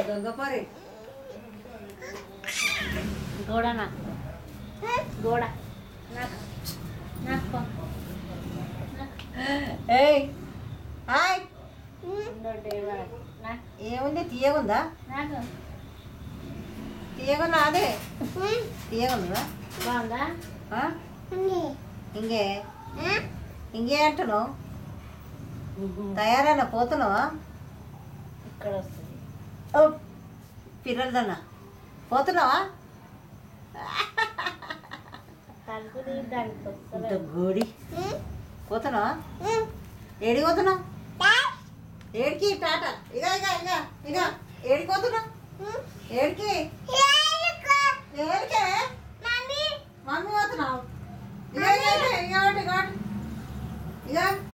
దొంగ పరి గోడ నాకు గోడ నాకు నాకు ఏయ్ హాయ్ నాకు ఏముంది తీయగుందా నాకు తీయగుందా అదే తీయగుందా బాగుందా ఇంకే ఇంకే అంటున్నావు తయారైనా పోతున్నావా ఇక్కడ వస్తుంది ఓ పిల్లలదన్నా పోతున్నావా తలుపు తీయడానికి వస్తుంది గోడి పోతున్నావా ఏడికి పోతున్నావు ఏడికి టాటా ఇక ఇక ఇక ఇక ఏడికి పోతున్నావు ఏడికి ఏడికే మమ్మీ పోతున్నావు ఇక ఇక ఇక ఇక ఇక